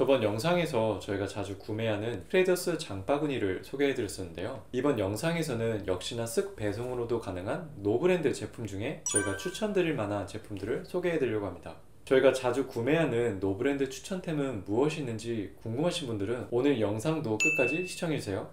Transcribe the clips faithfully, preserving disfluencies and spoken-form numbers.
저번 영상에서 저희가 자주 구매하는 트레이더스 장바구니를 소개해드렸었는데요. 이번 영상에서는 역시나 쓱 배송으로도 가능한 노브랜드 제품 중에 저희가 추천드릴 만한 제품들을 소개해드리려고 합니다. 저희가 자주 구매하는 노브랜드 추천템은 무엇이 있는지 궁금하신 분들은 오늘 영상도 끝까지 시청해주세요.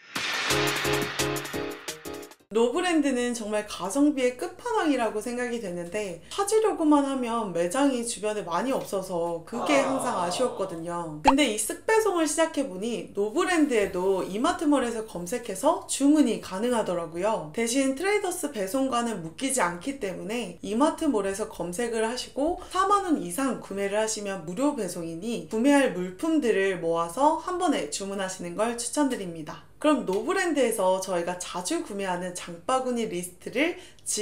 노브랜드는 정말 가성비의 끝판왕이라고 생각이 되는데 찾으려고만 하면 매장이 주변에 많이 없어서 그게 항상 아쉬웠거든요. 근데 이 쓱배송을 시작해보니 노브랜드에도 이마트몰에서 검색해서 주문이 가능하더라고요. 대신 트레이더스 배송과는 묶이지 않기 때문에 이마트몰에서 검색을 하시고 사만 원 이상 구매를 하시면 무료 배송이니 구매할 물품들을 모아서 한 번에 주문하시는 걸 추천드립니다. 그럼 노브랜드에서 저희가 자주 구매하는 장바구니 리스트를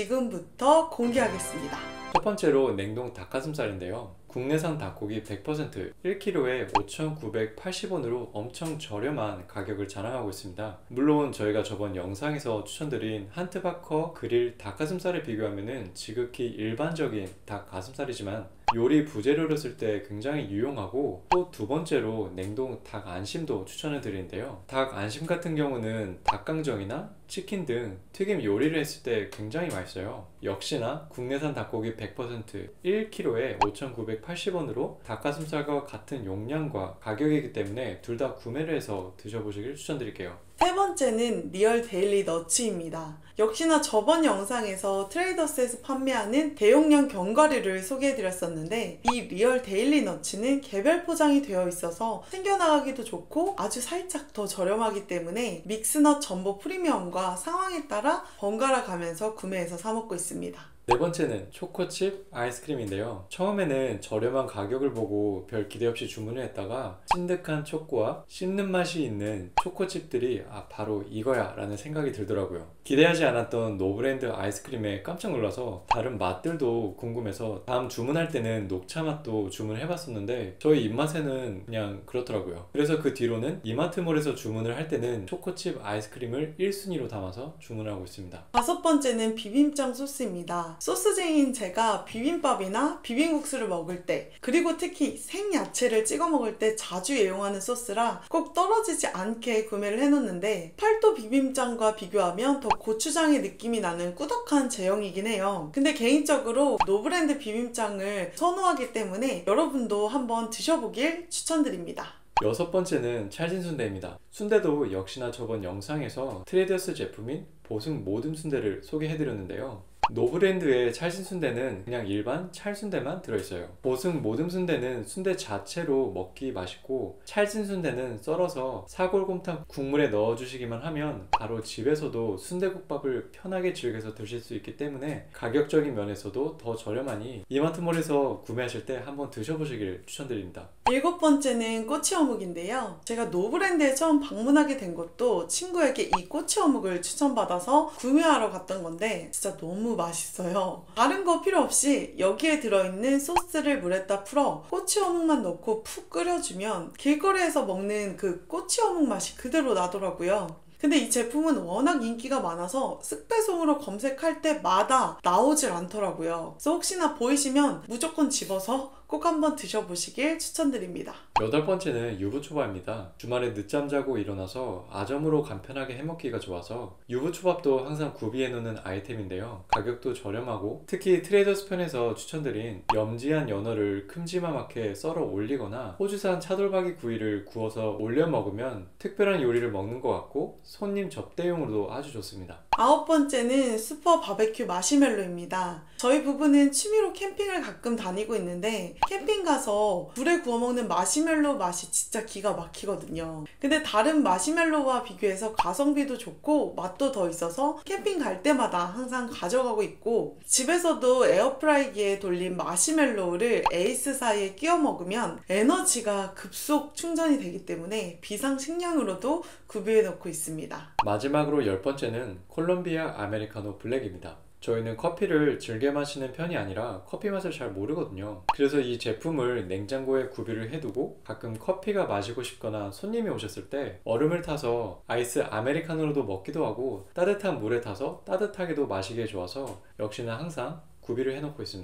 지금부터 공개하겠습니다. 첫 번째로 냉동 닭가슴살인데요. 국내산 닭고기 백 퍼센트 일 킬로그램에 오천구백팔십 원으로 엄청 저렴한 가격을 자랑하고 있습니다. 물론 저희가 저번 영상에서 추천드린 한트바커 그릴 닭가슴살을 비교하면 지극히 일반적인 닭가슴살이지만 요리 부재료를 쓸 때 굉장히 유용하고, 또 두 번째로 냉동 닭 안심도 추천을 드리는데요. 닭 안심 같은 경우는 닭강정이나 치킨 등 튀김 요리를 했을 때 굉장히 맛있어요. 역시나 국내산 닭고기 백 퍼센트 일 킬로그램에 오천구백팔십 원으로 닭가슴살과 같은 용량과 가격이기 때문에 둘 다 구매를 해서 드셔보시길 추천드릴게요. 세 번째는 리얼 데일리 너츠입니다. 역시나 저번 영상에서 트레이더스에서 판매하는 대용량 견과류를 소개해드렸었는데, 이 리얼 데일리 너츠는 개별 포장이 되어 있어서 챙겨나가기도 좋고 아주 살짝 더 저렴하기 때문에 믹스넛 전보 프리미엄과 상황에 따라 번갈아 가면서 구매해서 사 먹고 있습니다. 네 번째는 초코칩 아이스크림인데요. 처음에는 저렴한 가격을 보고 별 기대 없이 주문을 했다가 찐득한 초코와 씹는 맛이 있는 초코칩들이 아 바로 이거야 라는 생각이 들더라고요. 기대하지 않았던 노브랜드 아이스크림에 깜짝 놀라서 다른 맛들도 궁금해서 다음 주문할 때는 녹차 맛도 주문을 해봤었는데 저희 입맛에는 그냥 그렇더라고요. 그래서 그 뒤로는 이마트몰에서 주문을 할 때는 초코칩 아이스크림을 일 순위로 담아서 주문하고 있습니다. 다섯 번째는 비빔장 소스입니다. 소스쟁이인 제가 비빔밥이나 비빔국수를 먹을 때, 그리고 특히 생야채를 찍어 먹을 때 자주 애용하는 소스라 꼭 떨어지지 않게 구매를 해놓는데, 팔도 비빔장과 비교하면 더 고추장의 느낌이 나는 꾸덕한 제형이긴 해요. 근데 개인적으로 노브랜드 비빔장을 선호하기 때문에 여러분도 한번 드셔보길 추천드립니다. 여섯 번째는 찰진 순대입니다. 순대도 역시나 저번 영상에서 트레이더스 제품인 보승 모듬 순대를 소개해드렸는데요. 노브랜드의 찰진 순대는 그냥 일반 찰순대만 들어있어요. 보승 모듬 순대는 순대 자체로 먹기 맛있고, 찰진 순대는 썰어서 사골곰탕 국물에 넣어주시기만 하면 바로 집에서도 순대국밥을 편하게 즐겨서 드실 수 있기 때문에 가격적인 면에서도 더 저렴하니 이마트몰에서 구매하실 때 한번 드셔보시길 추천드립니다. 일곱 번째는 꼬치어묵인데요. 제가 노브랜드에 처음 방문하게 된 것도 친구에게 이 꼬치어묵을 추천받아서 구매하러 갔던 건데 진짜 너무 맛있어요. 다른 거 필요 없이 여기에 들어있는 소스를 물에다 풀어 꼬치어묵만 넣고 푹 끓여주면 길거리에서 먹는 그 꼬치어묵 맛이 그대로 나더라고요. 근데 이 제품은 워낙 인기가 많아서 쓱배송으로 검색할 때마다 나오질 않더라고요. 그래서 혹시나 보이시면 무조건 집어서 꼭 한번 드셔보시길 추천드립니다. 여덟 번째는 유부초밥입니다. 주말에 늦잠 자고 일어나서 아점으로 간편하게 해먹기가 좋아서 유부초밥도 항상 구비해 놓는 아이템인데요. 가격도 저렴하고, 특히 트레이더스 편에서 추천드린 염지한 연어를 큼지막하게 썰어 올리거나 호주산 차돌박이 구이를 구워서 올려 먹으면 특별한 요리를 먹는 것 같고 손님 접대용으로도 아주 좋습니다. 아홉 번째는 슈퍼 바베큐 마시멜로입니다. 저희 부부는 취미로 캠핑을 가끔 다니고 있는데 캠핑 가서 불에 구워 먹는 마시멜로 맛이 진짜 기가 막히거든요. 근데 다른 마시멜로와 비교해서 가성비도 좋고 맛도 더 있어서 캠핑 갈 때마다 항상 가져가고 있고, 집에서도 에어프라이기에 돌린 마시멜로우를 에이스 사이에 끼워 먹으면 에너지가 급속 충전이 되기 때문에 비상식량으로도 구비해 놓고 있습니다. 마지막으로 열 번째는 콜롬비아 아메리카노 블랙입니다. 저희는 커피를 즐겨 마시는 편이 아니라 커피 맛을 잘 모르거든요. 그래서 이 제품을 냉장고에 구비를 해두고 가끔 커피가 마시고 싶거나 손님이 오셨을 때 얼음을 타서 아이스 아메리카노로도 먹기도 하고 따뜻한 물에 타서 따뜻하게도 마시기에 좋아서 역시나 항상 구비를 해놓고 있습니다.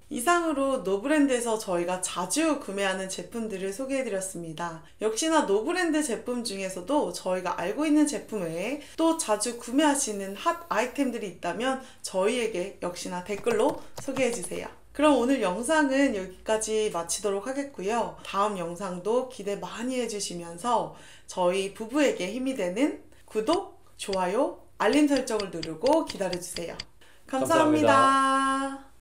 이상으로 노브랜드에서 저희가 자주 구매하는 제품들을 소개해드렸습니다. 역시나 노브랜드 제품 중에서도 저희가 알고 있는 제품 외에 또 자주 구매하시는 핫 아이템들이 있다면 저희에게 역시나 댓글로 소개해주세요. 그럼 오늘 영상은 여기까지 마치도록 하겠고요. 다음 영상도 기대 많이 해주시면서 저희 부부에게 힘이 되는 구독, 좋아요, 알림 설정을 누르고 기다려주세요. 감사합니다. 감사합니다.